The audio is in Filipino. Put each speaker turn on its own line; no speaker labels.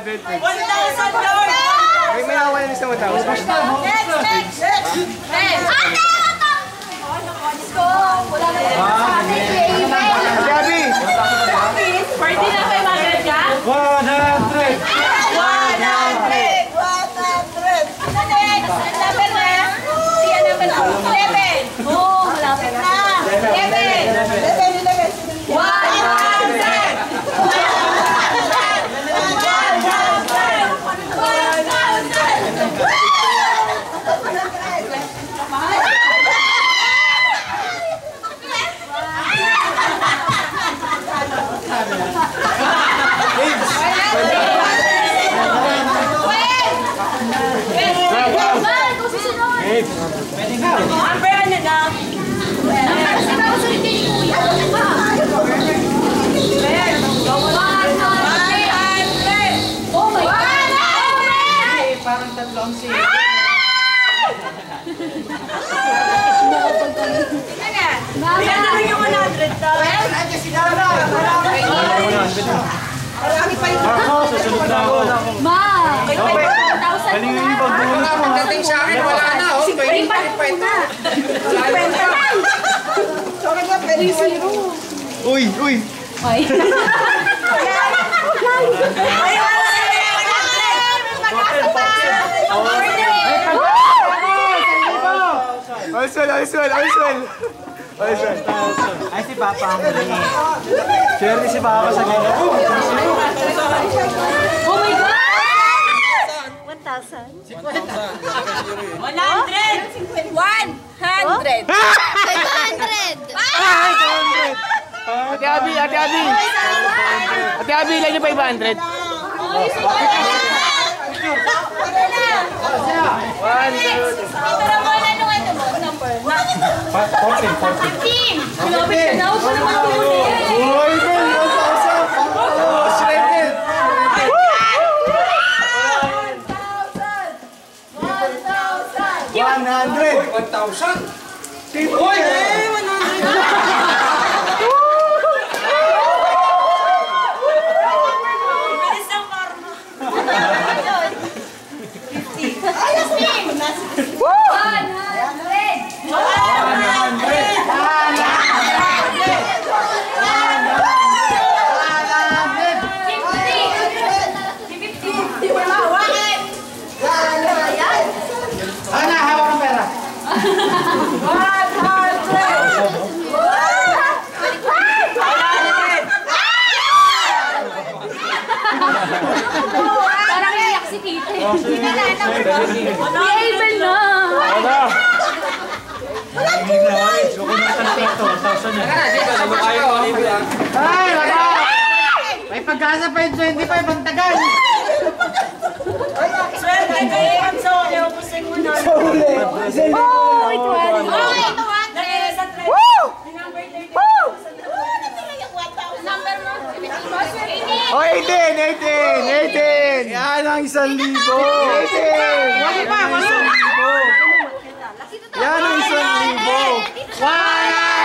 100.
1,000, Lord!
May nawawa na isang 1,000.
Next! Wala na yan.
Ate Abby!
Party na kayo, Margaret ka?
100!
100! 100! Ano next? Ang level na? Siya naman ako. 11! Oo, malapit na. 11! 100!
Parang tatlo ang siya.
Bigyan na lang yung 100 daw.
Nandiyan si Dara. Marami pa yung
Susunod na ako.
Ma!
Galing yung ibang bonus mo.
pagdating sa akin, wala na. Oh, 20 pa ito. 50. Sorry nga, pero zero.
Uy! Uy!
Ay.
Alswell! Alswell! Alswell! Alswell! Ay, si Papa ang galing. Swerte si Papa sa galing.
Oh my God!
1,000.
100!
100!
500!
Ate Abby! Ate Abby! Ate Abby, ilan yung 500?
15! Grabe siya daw. Wala mang tumunin.
Uy! 1,000! Shredded! 1,000! Uy!
Bilis ng karma.
100!
Ana, hawak ang pera.
100!
Parang iyak si Tite. Hindi na Abel na.
Wala! Hindi na kami. Suko na sa TikTok. 1,000 yan.
Ay, wala. May pag-asa pa yung 25 ang tagal.
Swerte kayo yung sa uli. Upusin mo na.
Oh, it was.
Lagay na sa trend. Number 30.
Number mo.
Oh, 18! 18! 18! Yan ang 1,000! 18!
Wala pa, wala.
1,000! Yan ang 1,000! 100!